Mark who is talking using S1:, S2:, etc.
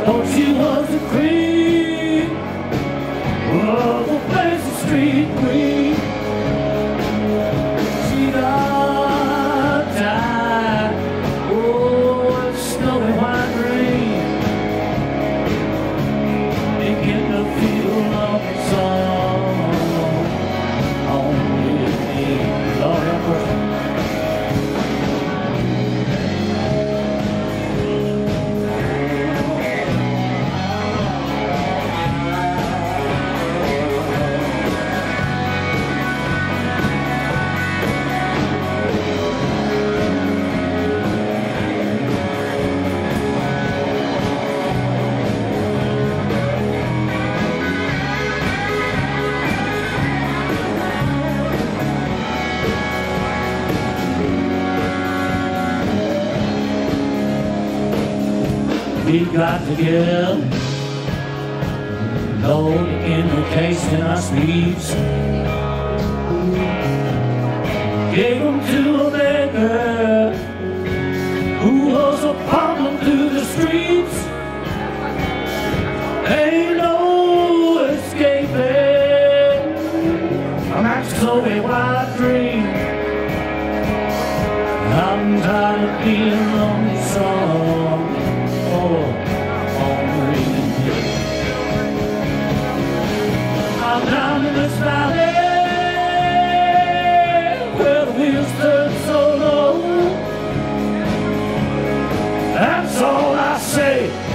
S1: thought she was the queen of the place, the street queen. She got tired, oh, it's snowy white rain, begin to feel like a song on me, Lord have mercy. We got together, loaded in the case in our sleeves, gave them to a beggar who was a problem to the streets. Ain't no escaping from that snowy white dream. I'm tired of being lonesome. I'm down in this valley where the wheels turn so low. That's all I say.